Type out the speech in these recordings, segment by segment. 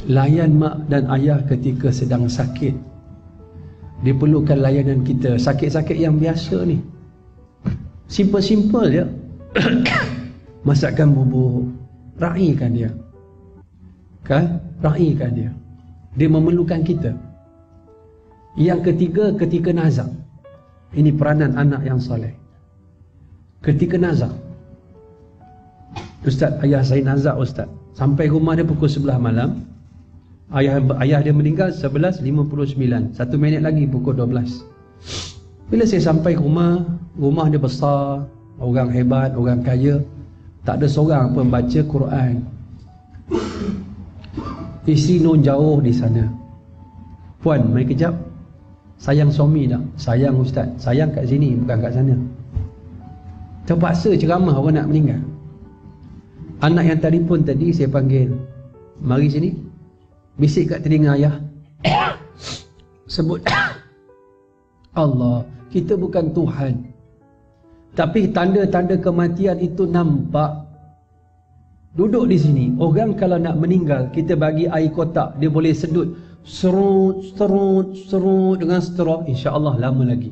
Layan mak dan ayah ketika sedang sakit. Diperlukan layanan kita. Sakit-sakit yang biasa ni, simple-simple je. Masakkan bubur, raikan dia, kan? Raikan dia. Dia memerlukan kita. Yang ketiga, ketika nazak. Ini peranan anak yang soleh. Ketika nazak, Ustaz, ayah saya nazak Ustaz. Sampai rumah dia pukul 11 malam. Ayah dia meninggal 11.59. 1 minit lagi pukul 12. Bila saya sampai rumah dia besar, orang hebat, orang kaya. Tak ada seorang pun baca Quran. Isteri Nun jauh di sana. Puan, mari kejap. Sayang suami tak? Sayang Ustaz. Sayang kat sini, bukan kat sana. Terpaksa ceramah orang nak meninggal. Anak yang telefon tadi saya panggil, mari sini. Bisik kat telinga ayah. Sebut Allah. Kita bukan Tuhan, tapi tanda-tanda kematian itu nampak. Duduk di sini. Orang kalau nak meninggal, kita bagi air kotak, dia boleh sedut. Serut dengan straw. InsyaAllah lama lagi.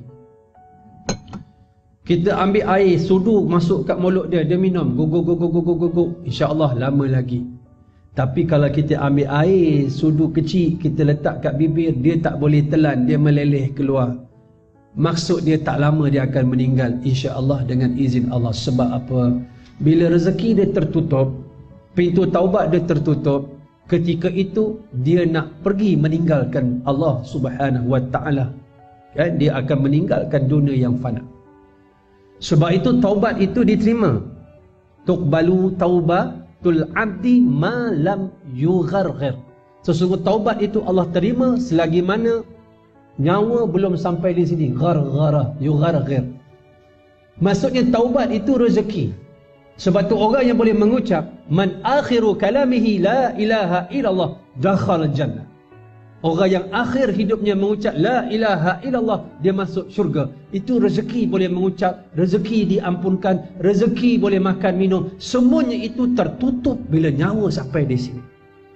Kita ambil air sudu masuk kat mulut dia, dia minum. Guguk. InsyaAllah lama lagi. Tapi kalau kita ambil air sudu kecil, kita letak kat bibir, dia tak boleh telan, dia meleleh keluar. Maksud dia tak lama dia akan meninggal, insya-Allah dengan izin Allah. Sebab apa? Bila rezeki dia tertutup, pintu taubat dia tertutup, ketika itu dia nak pergi meninggalkan Allah Subhanahu wa taala. Kan, dia akan meninggalkan dunia yang fana. Sebab itu taubat itu diterima. Tuqbalu taubatul abdi ma lam yugharghir. Sesungguhnya taubat itu Allah terima selagi mana nyawa belum sampai di sini. Gharghara, yugharghir. Maksudnya taubat itu rezeki. Sebab tu orang yang boleh mengucap man akhiru kalamihi la ilaha illallah dakhal jannah. Orang yang akhir hidupnya mengucap la ilaha illallah, dia masuk syurga. Itu rezeki boleh mengucap, rezeki diampunkan, rezeki boleh makan minum. Semuanya itu tertutup bila nyawa sampai di sini.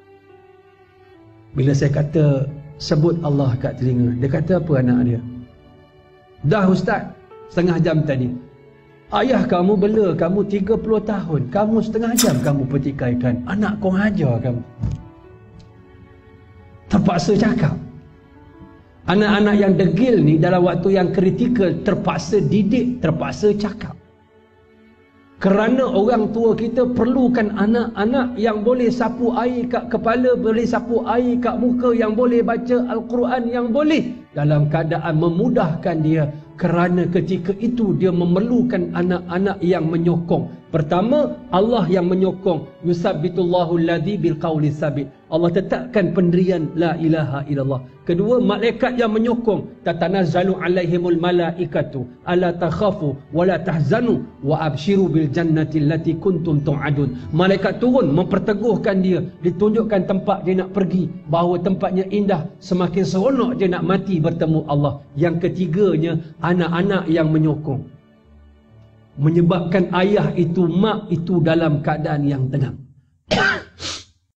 Bila saya kata sebut Allah kat telinga, dia kata apa anak dia? Dah Ustaz, setengah jam tadi. Ayah kamu bela kamu 30 tahun, kamu setengah jam kamu petikaikan. Anak kau ajar kamu. Terpaksa cakap. Anak-anak yang degil ni dalam waktu yang kritikal terpaksa didik, terpaksa cakap. Kerana orang tua kita perlukan anak-anak yang boleh sapu air kat kepala, boleh sapu air kat muka, yang boleh baca Al-Quran, yang boleh dalam keadaan memudahkan dia. Kerana ketika itu dia memerlukan anak-anak yang menyokong. Pertama, Allah yang menyokong. Yusabbitullahu alladhi bilqawli sabit. Allah tetapkan pendirian la ilaha illallah. Kedua, malaikat yang menyokong. Tatanazzalu alaihimul malaikatu alla takhafu wa la tahzanu wa abshiru bil jannati allati kuntum tu'adun. Malaikat turun memperteguhkan dia, ditunjukkan tempat dia nak pergi, bahawa tempatnya indah, semakin seronok dia nak mati bertemu Allah. Yang ketiganya, anak-anak yang menyokong, menyebabkan ayah itu, mak itu dalam keadaan yang tenang.